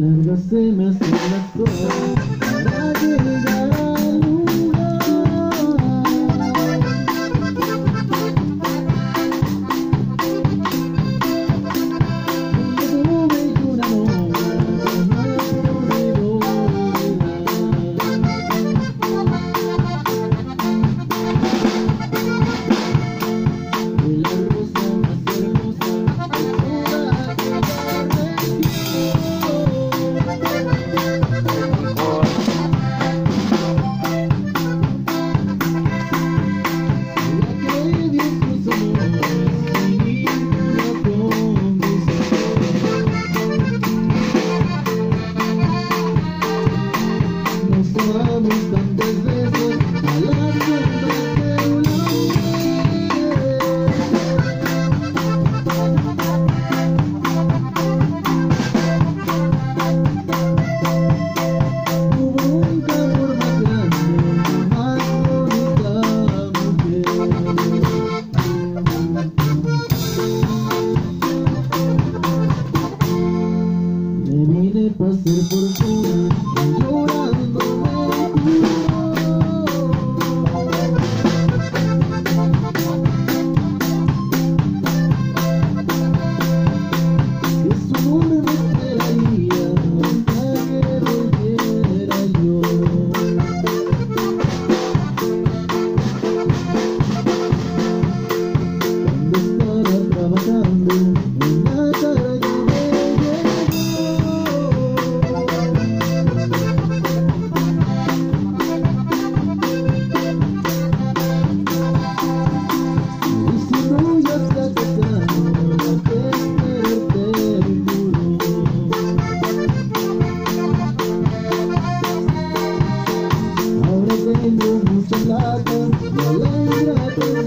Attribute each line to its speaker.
Speaker 1: largas se me hacen las cosas para llegar al lugar. Tuve una hora que no he podido olvidar. Y la rosa más hermosa de toda aquella región. Tantas veces a la sombra de una hubo un amor más grande, más bonita mujer. Me vine pa' ser fortuna llorando. Tengo mucha plata, me alegra.